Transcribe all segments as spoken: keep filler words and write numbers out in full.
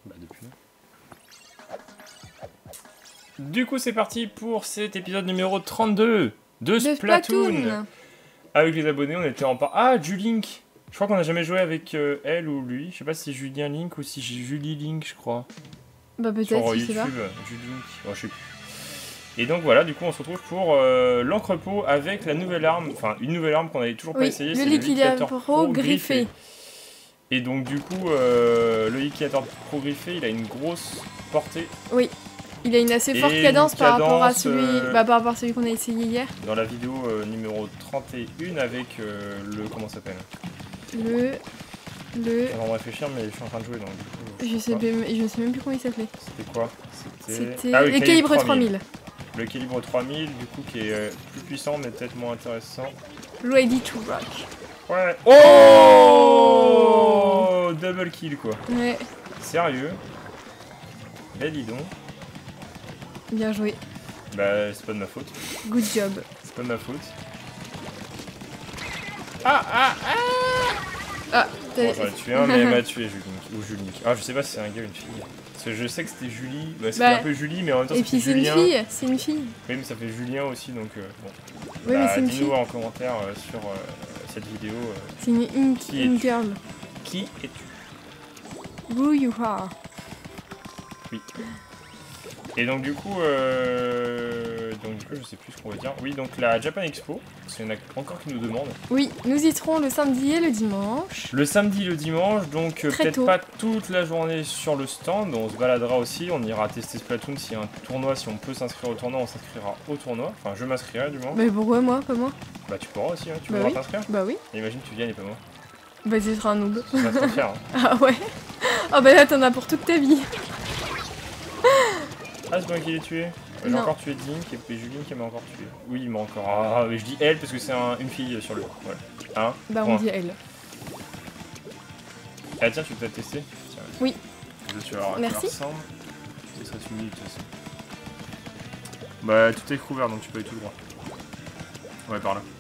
Bah depuis. Du coup c'est parti pour cet épisode numéro trente-deux de Splatoon. Splatoon. Avec les abonnés on était en part... Ah, Julink. Je crois qu'on a jamais joué avec euh, elle ou lui. Je sais pas si c'est Julien Link ou si j'ai Julie Link je crois. Bah peut-être, Sur je sais YouTube, pas. Julink. Oh, je sais plus. Et donc voilà, du coup on se retrouve pour euh, l'entrepôt avec la nouvelle arme, enfin une nouvelle arme qu'on avait toujours Oui, pas essayé, le c'est liquidateur pro, pro griffé. griffé. Et donc du coup, euh, le liquidateur pro griffé, il a une grosse portée. Oui, il a une assez forte Et cadence, une par rapport à cadence, celui, euh, bah, par rapport à celui qu'on a essayé hier. Dans la vidéo euh, numéro trente et un avec euh, le... comment ça s'appelle Le... Le... On va réfléchir mais je suis en train de jouer donc du coup... Je sais, même, je sais même plus comment il s'appelait. C'était quoi? C'était ah, oui, le calibre trois mille. Le calibre trois mille du coup qui est euh, plus puissant mais peut-être moins intéressant. Ready to rock. Ouais. Oh, double kill quoi. Ouais. Sérieux? Bah dis donc. Bien joué. Bah c'est pas de ma faute. Good job. C'est pas de ma faute. Ah ah ah. Ah, Bon, j'en ai tué un mais elle m'a tué Julie. Ou Julie. Ah je sais pas si c'est un gars ou une fille. Parce que je sais que c'était Julie. Bah c'était bah, un peu Julie mais en même temps et c'était puis c'est une Julien. fille, c'est une fille. Oui mais ça fait Julien aussi donc euh, bon. Oui bah, mais c'est une dis-nous fille. en commentaire euh, sur euh, cette vidéo. Euh, C'est une, une, qui une es-tu girl. Qui es-tu? Who you are. Oui. Et donc du coup, euh... donc du coup je sais plus ce qu'on va dire. Oui donc la Japan Expo, parce qu'il y en a encore qui nous demandent. Oui, nous y serons le samedi et le dimanche. Le samedi, le dimanche, donc euh, peut-être pas toute la journée sur le stand, on se baladera aussi, on ira tester Splatoon s'il y a un tournoi, si on peut s'inscrire au tournoi, on s'inscrira au tournoi. Enfin je m'inscrirai du moins. Mais pourquoi moi, pas moi? Bah tu pourras aussi, hein. Tu bah voudras oui. t'inscrire? Bah oui. Et imagine tu gagnes et pas moi. Bah ce sera un noob. Tu vas te faire. Hein. Ah ouais. Ah bah là t'en as pour toute ta vie. Ah c'est moi qui l'ai tué. J'ai Non. encore tué Dink et puis Julien qui m'a encore tué. Oui il m'a encore... Ah mais je dis elle parce que c'est un... une fille sur le... Voilà. Hein? Bah Point. on dit elle. Ah tiens tu peux peut-être tester? Tiens, Oui. Je tu vas voir à quoi Merci. elle ressemble. Ce serait une minute de toute façon. Bah tout est couvert donc tu peux aller tout droit. Ouais par là.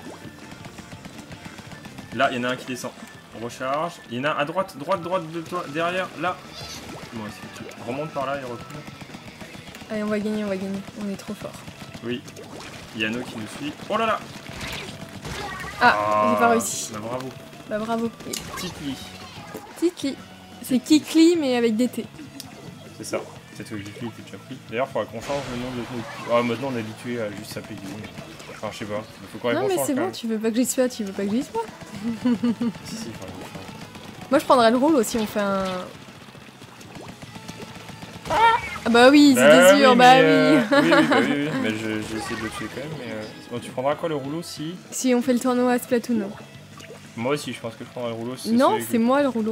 Là il y en a un qui descend. Recharge. Il y en a un à droite, droite, droite de toi, derrière, là. Bon c'est tu remontes par là et recouvre. Allez on va gagner, on va gagner. On est trop fort. Oui. Yano qui nous suit. Oh là là. Ah, j'ai pas réussi. Bah bravo. Bah bravo. Titli. Titli. C'est Kikli mais avec des T. C'est ça. Peut-être que Kikli était déjà pris. D'ailleurs faudra qu'on change le nom de... Ah maintenant on est habitué à juste s'appeler Guillaume. Enfin je sais pas. Il faut quand même Non qu'on mais change, c'est quand bon, même. tu veux pas que j'y sois, tu veux pas que j'y sois. Si si, faudra qu'on change. Moi je prendrais le rôle aussi, on fait un... Ah bah oui, Bah c'était oui, sûr, mais, bah euh, oui. oui, oui, bah oui, oui. Mais je- j'ai essayé de le tuer quand même. Mais euh... bon, tu prendras quoi le rouleau si... Si on fait le tournoi à Splatoon. Moi aussi, je pense que je prendrai le rouleau. Si Non, celui c'est que- moi le rouleau.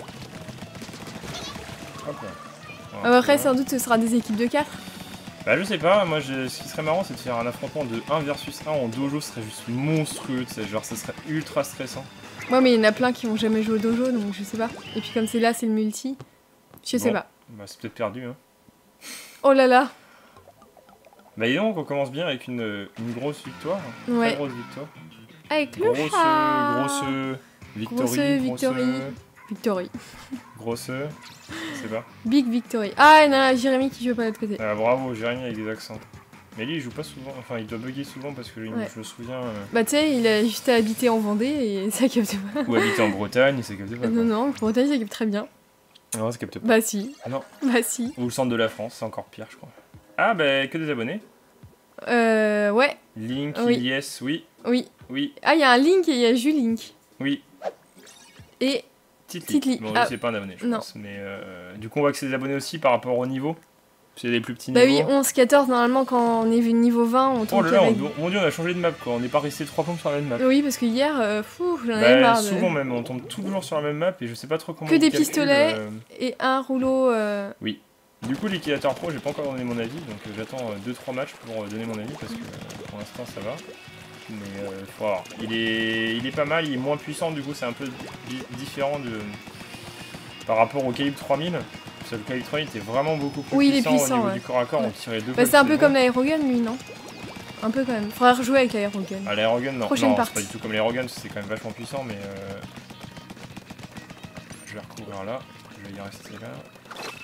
Hop là. Ah, Voilà, après c'est sans bon. doute ce sera des équipes de quatre. Bah je sais pas, moi je... ce qui serait marrant c'est de faire un affrontement de un versus un en dojo, ce serait juste monstrueux, tu sais, genre ça serait ultra stressant. Ouais mais il y en a plein qui ont jamais joué au dojo donc je sais pas. Et puis comme c'est là, c'est le multi. Je sais Bon. pas. Bah c'est peut-être perdu hein. Oh là là. Bah et donc on commence bien avec une, une grosse victoire, une Ouais. très grosse victoire. Avec le Grosse, chat. grosse victory, Grosse victory. Victory. grosse, je sais pas. Big victory. Ah il y en a Jérémy qui joue pas de l'autre côté. Ah, bravo, Jérémy avec des accents. Mais lui il joue pas souvent, enfin il doit bugger souvent parce que lui, Ouais. je me souviens... Euh... Bah tu sais, il a juste à habiter en Vendée et ça capte pas. Ou habiter en Bretagne, c'est capté pas. Non non, en Bretagne ça capte très bien. Non, c'est capté pas. Bah si. Ah non. Bah si. Ou le centre de la France, c'est encore pire je crois. Ah bah que des abonnés. Euh ouais. Link, Oui. yes, oui, Oui. oui, Ah il y a un Link et il y a Julink. oui. Et Titli. Titli. Bon, lui, Ah. c'est pas un abonné, je Non. pense. Mais euh, du coup, on voit que c'est des abonnés aussi par rapport au niveau. C'est des plus petits bah oui, niveaux. onze, quatorze, normalement quand on est vu niveau vingt, on Oh tombe là là, avec... on, mon dieu, on a changé de map quoi. On n'est pas resté trois plombes sur la même map. Oui, parce que hier, euh, fou, j'en avais Bah, marre. de- souvent même, on tombe toujours sur la même map et je sais pas trop comment. Que on des calcule, pistolets. euh. Et un rouleau... euh, Du coup, liquidateur pro, j'ai pas encore donné mon avis, donc euh, j'attends deux trois matchs pour euh, donner mon avis parce que euh, pour l'instant ça va. Mais euh, faut voir. Il est, il est pas mal, il est moins puissant, du coup c'est un peu di- différent de par rapport au calibre trois mille. Parce que le calibre trois mille était vraiment beaucoup plus Oui, il est puissant, puissant, au niveau ouais. du corps à corps, Ouais. on tirait deux Bah fois c'est un plus peu de comme bon. l'aérogun, lui, non? Un peu quand même. Faudra rejouer avec l'aérogun. Ah, l'aérogun, non, Prochaine non c'est partie. pas du tout comme l'aérogun, parce que c'est quand même vachement puissant, mais euh... je vais recouvrir là, je vais y rester là.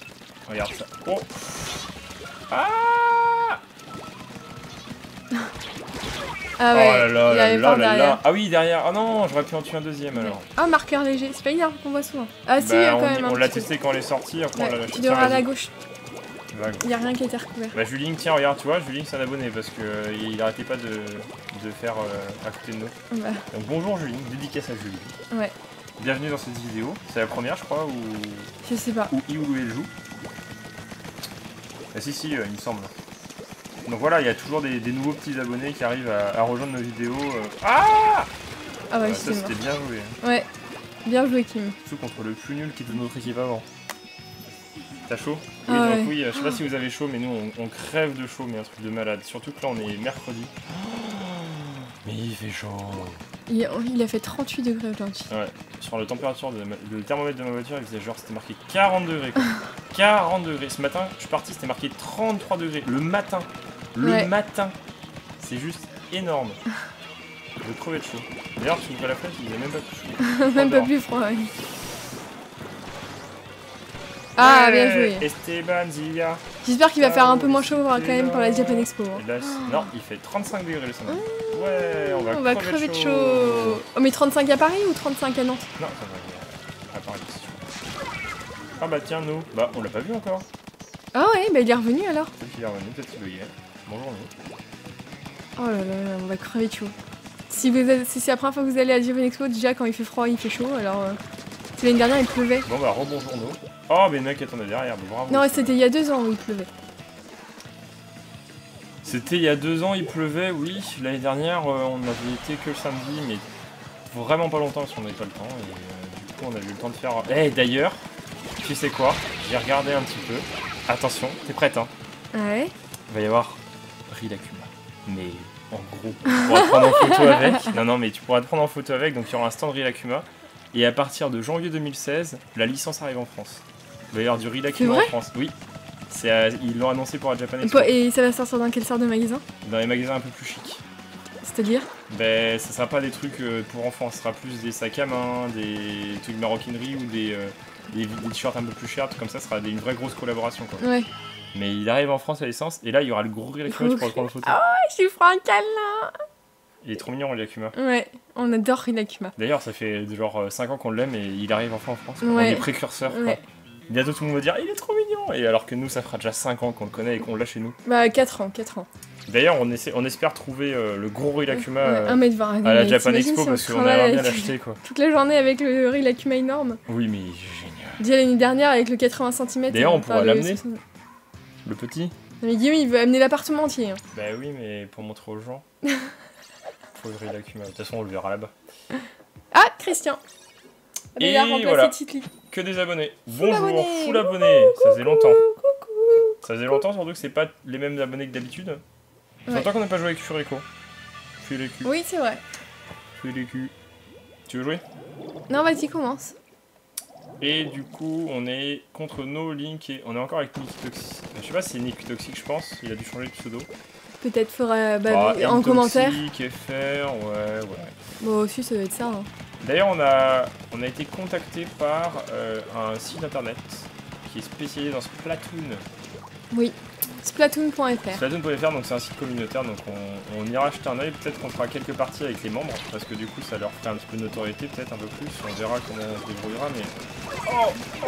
Regarde ça. Oh. Ah. Ah ouais, oh là là il là avait là pas là derrière. là. Ah oui, derrière. Ah non, j'aurais pu en tuer un deuxième alors. Ah, marqueur léger, c'est pas une arme qu'on voit souvent. Ah si, Bah, il y a on quand y- même un on l'a petit peu. testé quand elle est sortie, après on l'a Ouais, lâché. tu Tiens, devras à la vas-y. gauche. Vague. Il y a rien qui a été recouvert. Bah Juling, tiens, regarde, tu vois, Juling c'est un abonné parce que euh, il arrêtait pas de, de faire euh, à côté de nous. Bah, Donc bonjour Juling, dédicace à Juling. ouais, Bienvenue dans cette vidéo. C'est la première, je crois, où, je sais pas. où I ou elle joue. Ah si, si, euh, il me semble. Donc voilà, il y a toujours des, des nouveaux petits abonnés qui arrivent à, à rejoindre nos vidéos. euh. Ah Ah ouais, Bah, c'est ça mort. c'était bien joué. hein. Ouais, bien joué Kim. Surtout contre le plus nul qui était de notre équipe avant. T'as chaud? Oui, Ah donc ouais. oui, euh, je sais pas si vous avez chaud, mais nous on, on crève de chaud, mais un truc de malade. Surtout que là on est mercredi. Mais il fait chaud. Il, il a fait trente-huit degrés aujourd'hui. Ouais, sur la température, de ma- le thermomètre de ma voiture, il faisait genre, c'était marqué quarante degrés quoi. quarante degrés. Ce matin, je suis parti, c'était marqué trente-trois degrés. Le matin. Le Ouais. matin. C'est juste énorme. Je crevais de chaud. D'ailleurs, tu ouvres la fenêtre, il est même pas plus chaud. Même pas dehors. plus froid, ouais. Ah, Ouais, bien joué. Esteban Zia. J'espère qu'il va faire un peu moins chaud Ah, quand même pour la Japan Expo. hein. Et là, c'est- non, il fait trente-cinq degrés le samedi. Ouais, on va, On va crever de chaud. Oh, mais trente-cinq à Paris ou trente-cinq à Nantes? Non, ça va. À Paris, c'est sûr. Ah bah tiens, nous. Bah, on l'a pas vu encore. Ah ouais, bah il est revenu alors. Peut-être qu'il est revenu, peut-être qu'il y est. Bonjour, nous. Oh là là, là, on va crever de chaud. Si, vous êtes- si c'est la première fois que vous allez à la Japan Expo, déjà quand il fait froid, il fait chaud. Alors, euh, c'est l'année dernière, il pleuvait. Bon bah, rebonjour, nous. Oh, mais le mec attendait derrière, bah, bravo. Non, c'était il y a deux ans où il pleuvait. C'était il y a deux ans, il pleuvait, oui. L'année dernière, euh, on avait été que le samedi, mais vraiment pas longtemps parce qu'on n'avait pas le temps. Et euh, du coup, on a eu le temps de faire. Eh, d'ailleurs, tu sais quoi? J'ai regardé un petit peu. Attention, t'es prête, hein? Ouais. Il va y avoir Rilakkuma. Mais en gros, tu pourras te prendre en photo avec. Non, non, mais tu pourras te prendre en photo avec. Donc il y aura un stand Rilakkuma. Et à partir de janvier deux mille seize, la licence arrive en France. Il va y avoir du Rilakkuma en vrai France. Oui. C'est, euh, ils l'ont annoncé pour la Japan Expo. Et ça va sortir dans quelle sorte de magasin? Dans les magasins un peu plus chics. C'est-à-dire? Ben, ça sera pas des trucs euh, pour enfants, ce sera plus des sacs à main, des trucs de maroquinerie ou des, euh, des, des t-shirts un peu plus chers, tout comme ça, ce sera des- une vraie grosse collaboration quoi. Ouais. Mais il arrive en France à l'essence, et là il y aura le gros Rilakkuma, tu pourras le prendre en photo. Je lui ferai un câlin. Il est trop mignon Rilakkuma. Ouais, on adore Rilakkuma. D'ailleurs, ça fait genre cinq ans qu'on l'aime et il arrive enfin en France. quoi. Ouais. On est précurseurs. quoi. Ouais. Bientôt tout le monde va dire il est trop mignon. Et alors que nous, ça fera déjà cinq ans qu'on le connaît et qu'on l'a chez nous. Bah, quatre ans, quatre ans. D'ailleurs, on, essaie, on espère trouver euh, le gros Rilakkuma Ouais, euh, un mètre vingt. à la Mais Japan t'imagines Expo si on parce qu'on travaille aimerait bien avec- l'acheter quoi. Toute la journée avec le Rilakkuma énorme. Oui, mais génial. Déjà l'année dernière avec le quatre-vingts centimètres. D'ailleurs, on enfin, pourra le l'amener. soixante. Le petit. Non, mais Guillaume, il veut amener l'appartement entier. hein. Bah oui, mais pour montrer aux gens. Faut le Rilakkuma. De toute façon, on le verra là-bas. Ah, Christian. Ah, bah, Et il a remplacé voilà. Titli. Que des abonnés. Bonjour, abonné. full abonné. Ça faisait longtemps. Ça faisait longtemps, surtout que c'est pas les mêmes abonnés que d'habitude. Ça fait Ouais. longtemps qu'on n'a pas joué avec Furico. Fais les culs. Oui, c'est vrai. Fais les culs. Tu veux jouer? Non, vas-y, commence. Et du coup, on est contre No Link et on est encore avec Nikitoxic. Je sais pas si c'est Nikitoxic, je pense. Il a dû changer de pseudo. Peut-être fera bah, Ah, en M commentaire. Toxic, F R, ouais, ouais. Bon, aussi, ça doit être ça. hein. D'ailleurs, on a, on a été contacté par euh, un site internet qui est spécialisé dans Splatoon. Oui. Splatoon point F R. Splatoon point F R, donc c'est un site communautaire, donc on, on ira jeter un oeil. Peut-être qu'on fera quelques parties avec les membres, parce que du coup, ça leur ferait un petit peu de notoriété, peut-être un peu plus. On verra comment on se débrouillera, mais.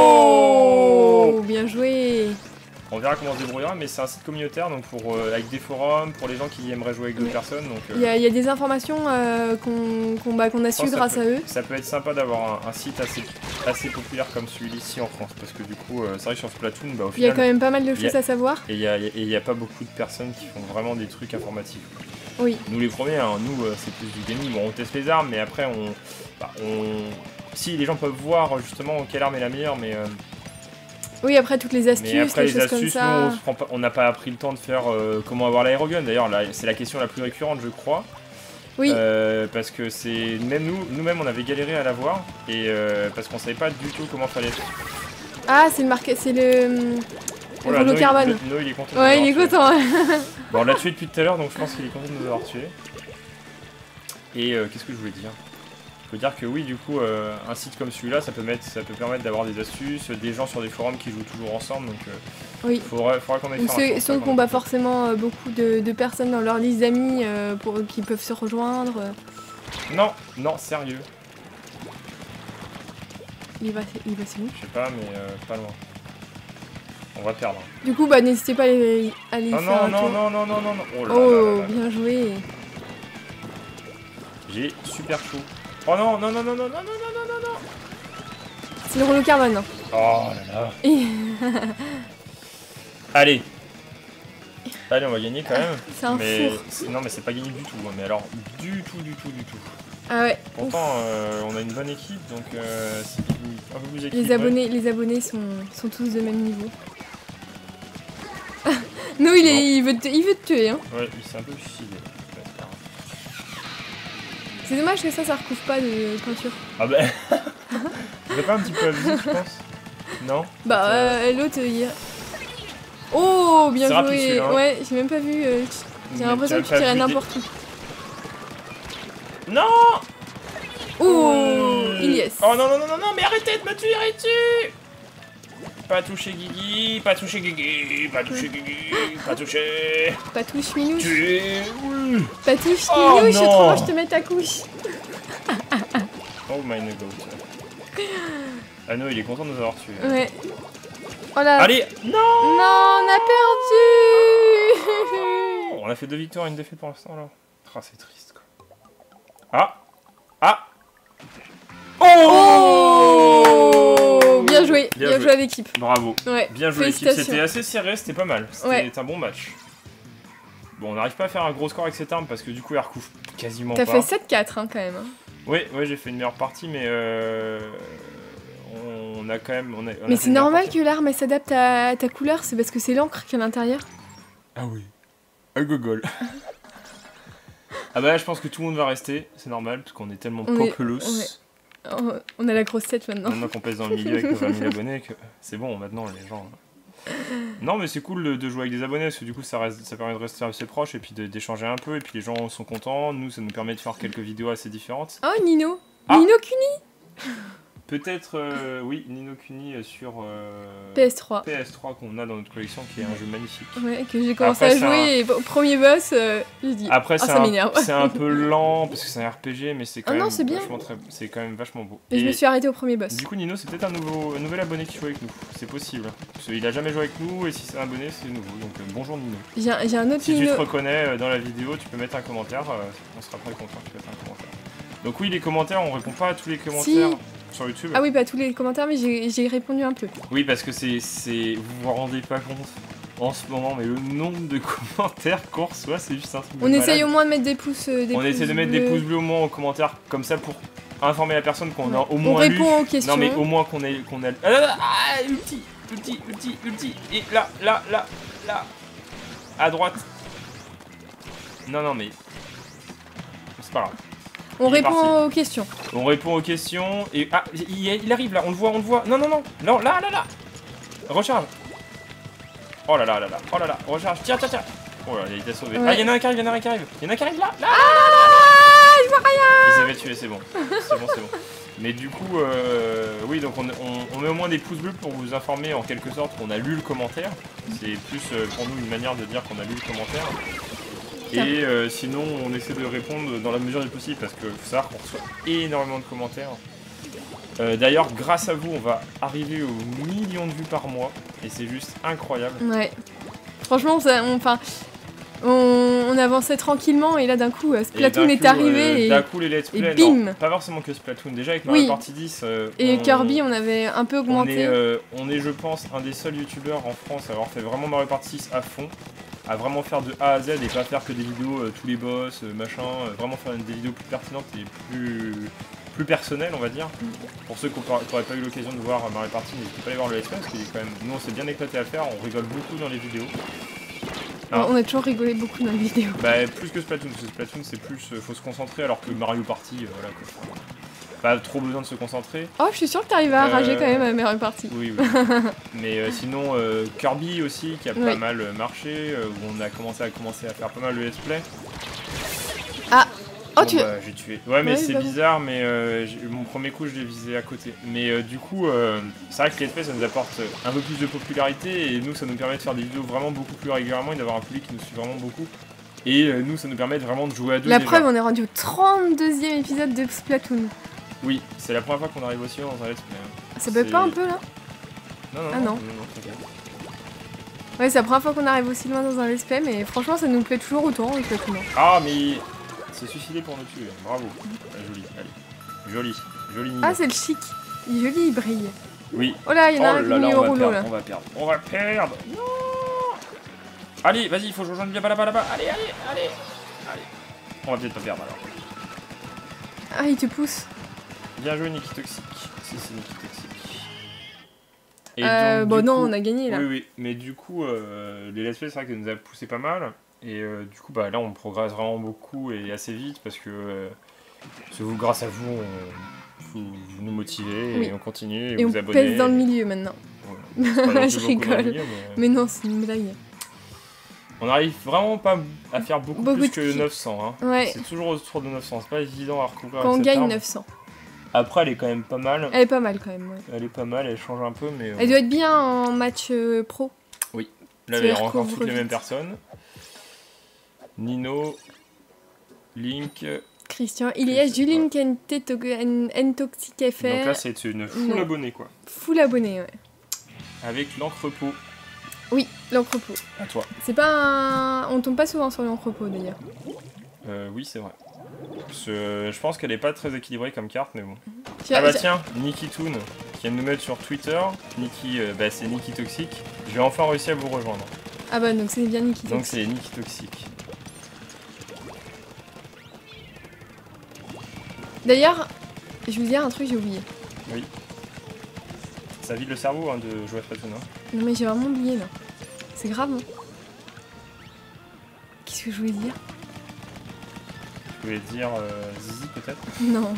Oh, Oh, bien joué. On verra comment on se débrouillera, mais c'est un site communautaire, donc pour, euh, avec des forums, pour les gens qui aimeraient jouer avec d'autres Ouais. personnes. Donc, euh, Il y, a- il y a des informations euh, qu'on qu'on bah, qu'on a je pense su que grâce ça à peut, eux. Ça peut être sympa d'avoir un, un site assez, assez populaire comme celui-ci en France, parce que du coup, euh, c'est vrai que sur Splatoon, bah, au Il y a final, quand même pas mal de il y a- choses à savoir. et il n'y a, et il y a pas beaucoup de personnes qui font vraiment des trucs informatifs. Oui. Nous les premiers, hein, nous euh, c'est plus du gaming, bon on teste les armes, mais après on, bah, on... Si les gens peuvent voir justement quelle arme est la meilleure, mais, euh, Oui, après toutes les astuces, mais après les les choses astuces, nous comme on ça. se prend pas- on n'a pas pris le temps de faire euh, comment avoir l'aérogun. D'ailleurs là, c'est la question la plus récurrente je crois. Oui. Euh, parce que c'est même nous, nous-mêmes on avait galéré à l'avoir et euh, parce qu'on savait pas du tout comment fallait. Ah, c'est le marqué, c'est le, le Oh là, rouleau Noé, carbone. le- Noé, il est content. de Ouais, nous il est avoir tués. content. Bon, on l'a tué depuis tout à l'heure, donc je pense qu'il est content de nous avoir tués. Et euh, qu'est-ce que je voulais dire? faut dire que oui, du coup, euh, un site comme celui-là, ça peut mettre, ça peut permettre d'avoir des astuces, des gens sur des forums qui jouent toujours ensemble, donc euh, Oui. faudra, faudra qu'on aille Ou faire un ceux, tour, ceux faudra qui qu'on n'ont aille pas faire. forcément euh, beaucoup de, de personnes dans leur liste d'amis euh, pour qui peuvent se rejoindre. euh. Non, non, sérieux. Il va, il va c'est où? Je sais pas, mais euh, pas loin. On va perdre. Du coup, bah n'hésitez pas à aller, à aller Oh faire non, un non, tour. non, non, non, non, non. Oh là Oh, là là là. bien joué. J'ai super chaud. Oh non, non, non, non, non, non, non, non, non, non. C'est le rouleau carbone. Hein. Oh là là. Et- Allez. Allez, on va gagner quand même. C'est un mais four. c'est- non, mais c'est pas gagné du tout. hein, Mais alors, du tout, du tout, du tout. Ah ouais. Pourtant, euh, on a une bonne équipe, donc euh, c'est un peu plus équilibré. Les abonnés, les abonnés sont, sont tous de même niveau. Non, il, est, il, veut te, il veut te tuer. Hein. Ouais, il s'est un peu suicidé. Ouais, c'est pas grave. C'est dommage que ça, ça recouvre pas de peinture. Ah bah. Vous pas un petit peu abusé, je pense. Non. Bah, euh, l'autre, il... Oh, bien C'est joué. rapide, celui-là, hein. Ouais, j'ai même pas vu. euh, J'ai l'impression que tu tirais n'importe où. Non. Oh, il y est. Oh non, non, non, non, non, mais arrêtez de me tuer dessus. Pas toucher Guigui, pas toucher Guigui, pas toucher Guigui, pas toucher. Patouche minouche. Tuer. Oui. Patouche Oh, minouche, non. autrement je te mets ta couche. Oh my goat. Anno, il est content de nous avoir tués. Ouais. Oh là. Allez. Non. Non, on a perdu. On a fait deux victoires et une défaite pour l'instant là. Ah, c'est triste quoi. Ah. Ah. Oh, bien joué, bien, Bien joué joué. à l'équipe. Bravo. Ouais. Bien joué l'équipe, Félicitations. c'était assez serré, c'était pas mal. C'était Ouais. un bon match. Bon, on n'arrive pas à faire un gros score avec cette arme parce que du coup elle recouvre quasiment T'as pas. fait sept quatre hein, quand même. hein. Oui, ouais, j'ai fait une meilleure partie, mais euh, on a quand même. On a, on a Mais fait c'est une meilleure normal partie. que l'arme elle s'adapte à ta couleur, c'est parce que c'est l'encre qui est à l'intérieur. Ah oui. Un gogol. Ah bah là, je pense que tout le monde va rester, c'est normal, parce qu'on est tellement On est- populos. ouais. Oh, on a la grosse tête maintenant. Maintenant qu'on pèse dans le milieu avec nos vingt mille abonnés, que c'est bon maintenant les gens. Non mais c'est cool de- de jouer avec des abonnés parce que du coup ça, reste, ça permet de rester assez proche et puis de- d'échanger un peu et puis les gens sont contents, nous ça nous permet de faire quelques vidéos assez différentes. Oh Nino. Ah. Nino Kuni. Peut-être, euh, oui, Nino Kuni euh, sur euh, P S trois. P S trois qu'on a dans notre collection qui est un jeu magnifique. Ouais, que j'ai commencé Après, à c'est jouer et au premier boss, euh, j'ai dit. Après ah, c'est ça un, m'énerve. c'est un peu lent parce que c'est un R P G mais c'est quand, Ah non, même c'est bien. vachement très, c'est quand même vachement beau. Et je me suis arrêtée au premier boss. Du coup Nino c'est peut-être un, nouveau, un nouvel abonné qui joue avec nous, c'est possible. Parce qu'il a jamais joué avec nous et si c'est un abonné c'est nouveau, donc euh, bonjour Nino. J'ai un, j'ai un autre Si tu Nino. te reconnais euh, dans la vidéo, tu peux mettre un commentaire, euh, on sera très content que tu mettes un commentaire. Donc oui les commentaires, on répond pas à tous les commentaires sur YouTube. Ah oui, pas tous les commentaires, mais j'ai j'ai répondu un peu. Oui parce que c'est, c'est, vous vous rendez pas compte en ce moment, mais le nombre de commentaires qu'on reçoit c'est juste un truc de On essaye malade. au moins de mettre des pouces. euh, Des On pouces essaie de mettre des bleus. pouces bleus au moins en commentaire comme ça pour informer la personne qu'on Ouais. a au On moins lu. répond aux questions. Non mais au moins qu'on ait qu'on a ah, là, là, ah ulti ulti ulti ulti et là là là là à droite. Non non mais c'est pas grave. On Il est répond parti. aux questions. On répond aux questions et ah il, il arrive là, on le voit, on le voit. Non non non. Non là là là. Recharge. Oh là là là là. Oh là là, recharge. Tiens tiens tiens. Oh là, il t'a sauvé. Ouais. Ah, il y en a un qui arrive, il y en a un qui arrive. Il y en a un qui arrive là. Là. Ah, je vois rien. Ils avaient tué, c'est bon. C'est bon, c'est bon. Mais du coup, euh, oui, donc on, on- on met au moins des pouces bleus pour vous informer en quelque sorte qu'on a lu le commentaire. C'est plus euh, pour nous une manière de dire qu'on a lu le commentaire. Tiens. Et euh, sinon, on essaie de répondre dans la mesure du possible parce qu'il faut savoir qu'on reçoit énormément de commentaires. Euh, D'ailleurs, grâce à vous, on va arriver aux millions de vues par mois et c'est juste incroyable. Ouais. Franchement, ça, on, enfin, on, on avançait tranquillement et là d'un coup, euh, Et Splatoon d'un est coup, arrivé euh, et, D'un coup, les let's et play, bim. non, pas forcément que Splatoon. Déjà avec Mario Oui. Party dix, euh, et on- Kirby, on avait un peu On augmenté. est, euh, on est, je pense, un des seuls youtubeurs en France à avoir fait vraiment Mario Party six à fond, à vraiment faire de A à Z et pas faire que des vidéos, euh, tous les boss, euh, machin, euh, vraiment faire des vidéos plus pertinentes et plus, plus personnelles, on va dire. Pour ceux qui n'auraient pas eu l'occasion de voir Mario Party, n'hésitez pas à aller voir le let's play parce qu'il est quand même, nous on s'est bien éclaté à le faire, on rigole beaucoup dans les vidéos. On- On a toujours rigolé beaucoup dans les vidéos. Bah plus que Splatoon, parce que Splatoon c'est plus, euh, faut se concentrer alors que Mario Party, euh, voilà quoi. Pas trop besoin de se concentrer. Oh, je suis sûre que t'arrives à Euh, rager quand même à Mario Party. Oui, oui. Mais euh, sinon, euh, Kirby aussi, qui a pas Oui. mal euh, marché, euh, où on a commencé à, commencer à faire pas mal de let's play. Oh, Bon, tu... bah, j'ai tué. Ouais, mais Ouais, c'est bah, bizarre, mais euh, j'ai- mon premier coup, je l'ai visé à côté. Mais euh, du coup, euh, c'est vrai que les Let's Play, ça nous apporte un peu plus de popularité, et nous, ça nous permet de faire des vidéos vraiment beaucoup plus régulièrement, et d'avoir un public qui nous suit vraiment beaucoup. Et euh, nous, ça nous permet vraiment de jouer à deux La déjà. preuve, on est rendu au trente-deuxième épisode de Splatoon. Oui, c'est la première fois qu'on arrive aussi dans un Let's Play. hein. Ça bug C'est- pas un peu là? Non, non, Ah, non. non. non, non, t'inquiète. Ouais, c'est la première fois qu'on arrive aussi loin dans un let's play, mais franchement, ça nous plaît toujours autant, le Splatoon. Ah, mais c'est suicidé pour nous tuer. Bravo. Ah, joli, allez. Joli. Joli Nino. Ah, c'est le chic. Il est joli, il brille. Oui. Oh là, il y en a Oh un qui là est là, mis on au va rouleau perdre, là. on va perdre. On va perdre. Non. Allez, vas-y, il faut que je rejoigne bien là-bas, là-bas. Allez, allez, allez. Allez. On va peut-être pas perdre alors. Ah, il te pousse. Bien joué, Niki Toxic. Si, c'est Niki Toxic. Et Euh, donc, bon, du non, coup- on a gagné là. Oui, oui, mais du coup, euh, les let's play, c'est vrai que ça nous a poussé pas mal. Et euh, du coup, bah, là, on progresse vraiment beaucoup et assez vite parce que, euh, parce que vous, grâce à vous, on, vous, vous nous motivez Oui. et on continue et, Et vous on abonnez. pèse dans le milieu maintenant. Voilà. C'est pas non plus Je beaucoup dans le rigole. milieu, mais Mais non, c'est une blague. on n'arrive vraiment pas à faire beaucoup, Beaucoup plus de que kills. neuf cents. Hein. Ouais, C'est toujours autour de neuf cents, c'est pas évident à recouvrir quand on avec cette gagne arme. neuf cents. Après, elle est quand même pas mal. Elle est pas mal quand même, ouais. Elle est pas mal, elle change un peu, mais... euh, Elle doit être bien en match euh, pro. Là, Ça il y a les encore recouvre toutes les vite. mêmes personnes. Nino, Link. Christian, Ilias, Christian, Julien, Kente, Ntoxic F Donc là, R, c'est une full Non. abonnée, quoi. full abonné, ouais. Avec l'entrepôt. Oui, l'entrepôt. À toi. C'est pas un... On tombe pas souvent sur l'entrepôt d'ailleurs. Euh, oui, c'est vrai. Je, je pense qu'elle est pas très équilibrée comme carte, mais bon. Tu Ah vois, bah j'ai- tiens, Niki Toon, qui vient de nous mettre sur Twitter. Niki, euh, bah c'est Niki Toxic. Je vais enfin réussir à vous rejoindre. Ah bah donc c'est bien Niki. Donc c'est Niki Toxic. D'ailleurs, je vais vous dire un truc, j'ai oublié. Oui. Ça vide le cerveau hein, de jouer à Splatoon. Hein. Non mais j'ai vraiment oublié là. C'est grave, hein. Qu'est-ce que je voulais dire? Je voulais dire euh, Zizi peut-être. Non.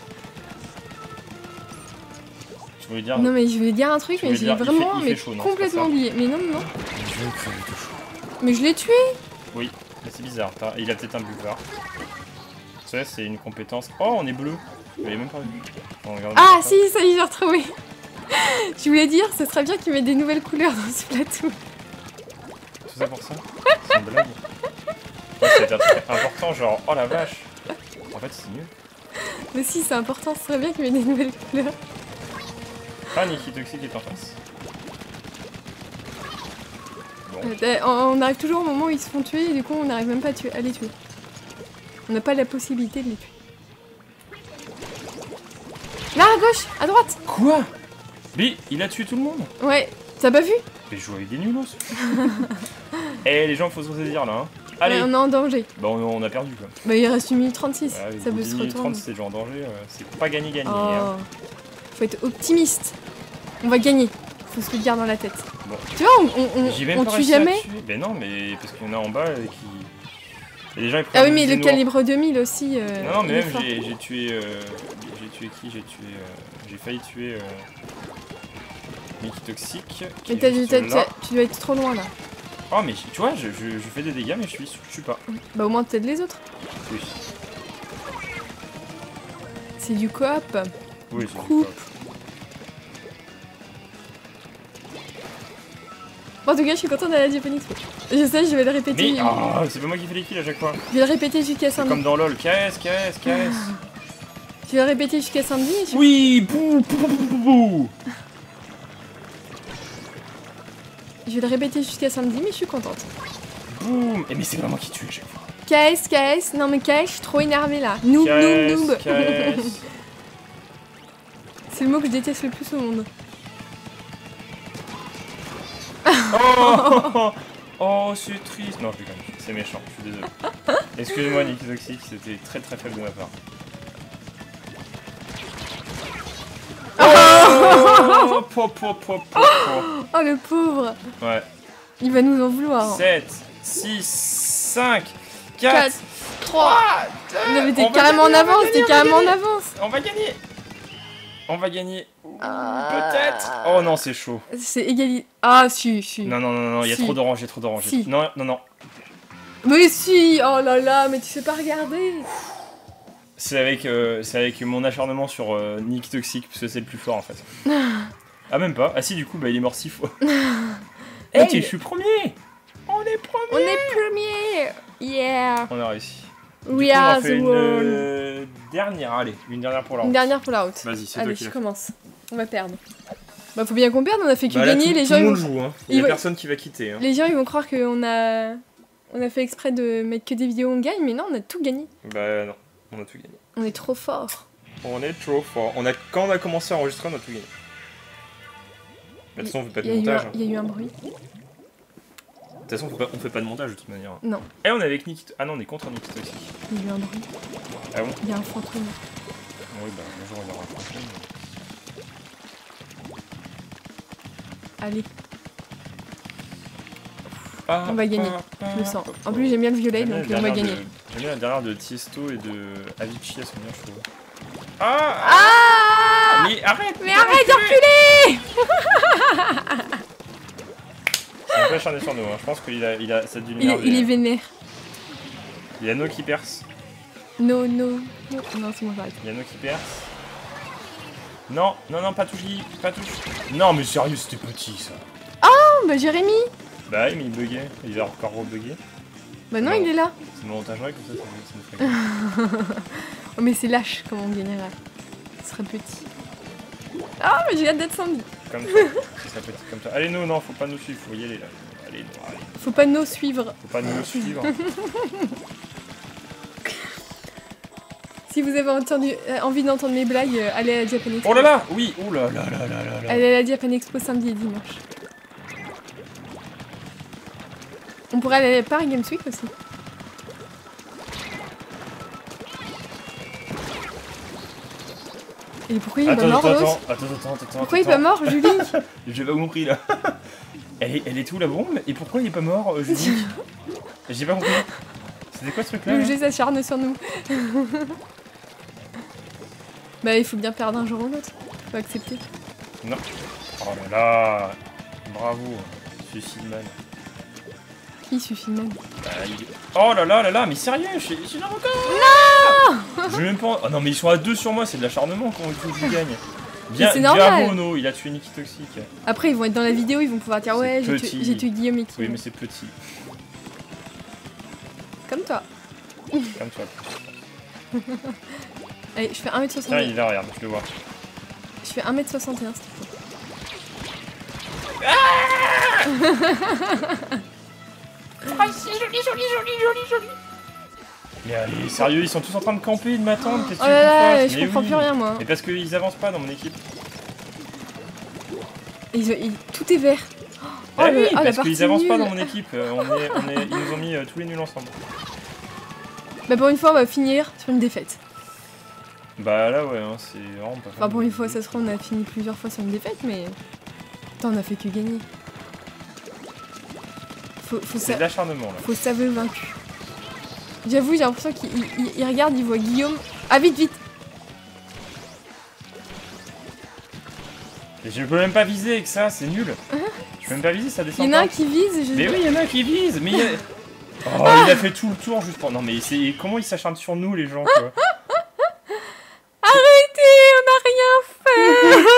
Je voulais dire. Non mais je voulais dire un truc, Tu mais voulais j'ai dire, il fait- vraiment il fait mais chaud, non, complètement c'est pas ça. oublié. Mais non, non, non. Je vais crever de chaud. Mais je l'ai tué. Oui, mais c'est bizarre. t'as- Il a peut-être un buvard. Ça, c'est une compétence. Oh, on est bleu. Je l'avais même pas vu. On regarde Ah le si, ça y est, j'ai retrouvé. Je voulais dire, ce serait bien qu'ils mettent des nouvelles couleurs dans ce plateau. Tout ça pour ça. C'est une blague. Ouais, c'est un truc important, genre, oh la vache. En fait, c'est mieux. Mais si, c'est important, ce serait bien qu'ils mettent des nouvelles couleurs. Ah, Niki Toxic est en face. Bon. Euh, on on arrive toujours au moment où ils se font tuer et du coup on n'arrive même pas à, tuer, à les tuer. On n'a pas la possibilité de les tuer. Là, à gauche, à droite. Quoi? Mais il a tué tout le monde. Ouais, t'as pas vu? Mais je joue avec des nulos. Eh, les gens, faut se ressaisir là. Hein. Allez. Ouais, on est en danger. Bah, on, on a perdu quoi. Bah il reste une minute trente-six, Ouais, ça peut se dix minutes retourner. trente, c'est déjà en danger. euh, c'est pas gagné-gagné. hein. Oh, faut être optimiste. On va gagner. Faut se le dire dans la tête. Bon. Tu vois, on, on, J'ai on, même on pas tue réussi à jamais. tuer. Ben non, mais parce qu'il y en a en bas euh, qui. Il y a des gens qui Ah oui, prennent mais des le noirs. calibre deux mille aussi. euh, Non, non, mais il est même fort. j'ai j'ai tué. euh, J'ai tué qui? J'ai tué. euh, J'ai failli tuer. Euh, Niki Toxic. qui Mais est t'as- juste t'as- là. t'as- tu dois être trop loin là. Oh, mais tu vois, je, je, je fais des dégâts, mais je suis, je suis pas. Bah au moins t'aides les autres. Oui. C'est du coop. Oui, c'est Coupe. Bon, en tout cas, je suis contente d'aller à Japanese Foot. Je sais, je vais le répéter. Mais ah, c'est pas moi qui fais les kills à chaque fois. Je vais le répéter jusqu'à C'est samedi. comme dans LoL. K S, K S, K S. Je vais le répéter jusqu'à samedi. Et je... Oui, bouh, bouh, bouh, bouh, bouh. je vais le répéter jusqu'à samedi, mais je suis contente. Boum. Et mais c'est pas moi qui tue à chaque fois. K S, K S. Non, mais K S, je suis trop énervée là. Noob, K noob, S, noob. K S. C'est le mot que je déteste le plus au monde. Oh, oh c'est triste. Non, je déconne, c'est méchant, je suis désolé. Excusez-moi, Niki Toxic, c'était très très faible de ma part. Oh, po, po, po, po, po. Oh, le pauvre. Ouais. Il va nous en vouloir. sept, six, cinq, quatre, quatre, trois. Non, mais on t'es va carrément en gagner, on va avance, gagner, t'es on va carrément en gagner. avance. On va gagner. On va gagner. Ah. Peut-être. Oh non, c'est chaud. C'est égalité. Ah, si, si. Non, non, non, non, il y a Si. trop d'orange, il y a trop d'orange. Si. Non, non, non. Mais si, oh là là, mais tu sais pas regarder. C'est avec, euh, avec mon acharnement sur euh, Nick Toxic, parce que c'est le plus fort en fait. Ah, même pas. Ah si, du coup, bah, il est mort six fois. Eh, hey, je suis premier. On est premier. On est premier. Yeah. On a réussi. We du coup, are on en fait the une world. euh, dernière, allez, une dernière pour la route. Une dernière pour la route. Vas-y, c'est toi Allez, qui je l'as. commence. On va perdre. Bah faut bien qu'on perde, on a fait que Bah, là, gagner, tout, les tout gens le ils monde vont... joue, hein. Il y a ils vont- personne qui va quitter. Hein. Les gens ils vont croire qu'on a... On a fait exprès de mettre que des vidéos où on gagne, mais non, on a tout gagné. Bah non, on a tout gagné. On est trop fort. On est trop fort. On a... Quand on a commencé à enregistrer, on a tout gagné. De toute façon, on fait pas de Il y a eu montage. un- il y a eu un bruit. De toute façon, on fait, pas... on fait pas de montage de toute manière. Non, Eh, on est avec Nick. Ah non, on est contre Nick Toxic. il y a eu un bruit. Ah bon? Il y a un fantôme. Oui, bah un jour on aura un fantôme. Allez, Ah, on va gagner. ah, je le sens. ah, En plus j'aime bien le violet, J'aime bien donc la on va dernière gagner. de- J'aime bien la dernière de Tiesto et de Avicii à son je trouve. Ah, Ah Mais arrête Mais arrête de reculer. C'est un peu acharné sur nous, hein. Je pense qu'il a, il a, ça a dû il, l'énerver. il est vénère. Il y a No qui perce. No, no, no. Non, c'est bon, j'arrête. Il y a No qui perce. Non, non, non, pas touche, pas touche. Non, mais sérieux, c'était petit ça. Oh, bah Jérémy. Bah oui, mais il buguait. Il va encore rebugger. Bah non, Non. il est là. C'est mon montagerait comme ça, ça, ça me ferait. Oh, mais c'est lâche comment on gagnerait. Ce serait petit. Ah, mais j'ai hâte d'être Sandy. Comme ça. Ça serait petit comme ça. Allez, non, non, faut pas nous suivre, faut y aller là. Allez, non, allez. Faut pas nous suivre. Faut pas nous suivre. Si vous avez entendu, euh, envie d'entendre mes blagues, euh, allez à la Japan Expo. Oh là là, oui, oh là là là là là là. Allez à la Japan Expo samedi et dimanche. On pourrait aller à Paris Games Week aussi. Et pourquoi il est pas Attends, mort attends, l'autre attends, attends, attends, attends. Pourquoi il est pas mort, Julie? J'ai pas compris là. Elle est, elle est où la bombe? Et pourquoi il est pas mort, euh, Julie? J'ai pas compris. C'était quoi ce truc là? Le jeu s'acharne sur nous. Bah il faut bien perdre un jour ou l'autre. Faut accepter. Non. Oh là là. Bravo. Suicide Man. Qui suffit même. Bah, il... Oh là là là là, mais sérieux, je suis je suis là encore. Non. Je vais même pas. Oh non, mais ils sont à deux sur moi, c'est de l'acharnement quand il faut que je gagne. Bien, c'est normal. Bravo, No, il a tué Nicky Toxic. Après ils vont être dans la vidéo, ils vont pouvoir dire C'est ouais j'ai petit. tué, j'ai tué Guillaume et qui. Oui, mais c'est petit. Comme toi. Comme toi. Allez, je fais un mètre soixante. Tiens, il est là, regarde, je le vois. Je fais un mètre soixante et un s'il te plaît. Ah, c'est joli, joli, joli, joli, joli. Mais allez, sérieux, ils sont tous en train de camper et de m'attendre. Qu'est-ce que Oh tu veux là qu'on là, fasse? je Mais comprends oui. plus rien moi. Mais parce qu'ils avancent pas dans mon équipe. Ils ont- ils- tout est vert. Oh, Ah le- oui, oh, la parce partie qu'ils avancent pas nulle. dans mon équipe. Euh, on est, on est, ils nous ont mis euh, tous les nuls ensemble. Bah pour une fois on va finir sur une défaite. Bah là, ouais, hein, c'est vraiment pas Enfin pour une fois ça se trouve on a fini plusieurs fois sur une défaite mais... Attends on a fait que gagner. Faut, faut, C'est sa... de l'acharnement là. faut s'avouer vaincu. J'avoue j'ai l'impression qu'il il- il- il regarde, il voit Guillaume... Ah vite vite. Et je peux même pas viser avec ça, c'est nul. Je peux même pas viser, ça Il descend y en a pas. un qui vise, je... Mais oui, il y en a un qui vise, mais il y a... Oh, il a fait tout le tour juste pour... Non mais c'est... Comment ils s'acharnent sur nous les gens quoi. Arrêtez, on n'a rien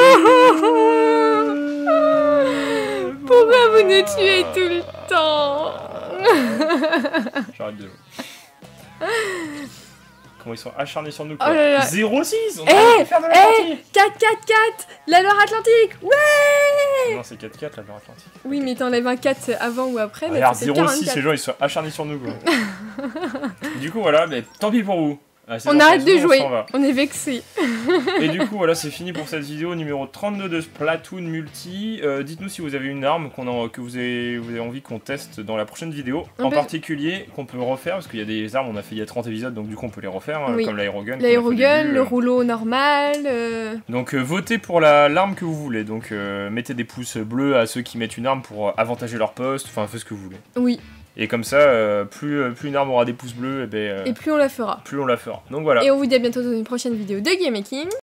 fait. Pourquoi vous nous tuez tout le temps? J'arrête de jouer. Comment ils sont acharnés sur nous quoi. Oh là là. zéro six. On Eh, a pu faire de la Eh, partie. quatre quatre quatre, la Loire-Atlantique. Ouais. Non c'est quatre quatre la Atlantique. Oui mais t'enlèves un quatre avant ou après, bah, Regarde, ça fait zéro six, quarante-quatre. les gens ils sont acharnés sur nous quoi. Du coup voilà, mais tant pis pour vous. Ah, c'est On bon, arrête de on jouer, s'en va. on est vexés. Et du coup voilà, c'est fini pour cette vidéo numéro trente-deux de Splatoon Multi. Euh, Dites-nous si vous avez une arme qu'on en- que vous avez, vous avez envie qu'on teste dans la prochaine vidéo. Un En peu- particulier qu'on peut refaire, parce qu'il y a des armes, on a fait il y a trente épisodes, donc du coup on peut les refaire, hein, Oui. comme l'aérogun. qu'on a fait au L'aérogun, début, le euh. rouleau normal. euh, Donc euh, votez pour la l'arme que vous voulez. Donc euh, mettez des pouces bleus à ceux qui mettent une arme pour euh, avantager leur poste, enfin faites ce que vous voulez. Oui, Et comme ça, euh, plus, euh, plus une arme aura des pouces bleus, et ben, euh, et plus on la fera. plus on la fera. Donc voilà. Et on vous dit à bientôt dans une prochaine vidéo de Game Making.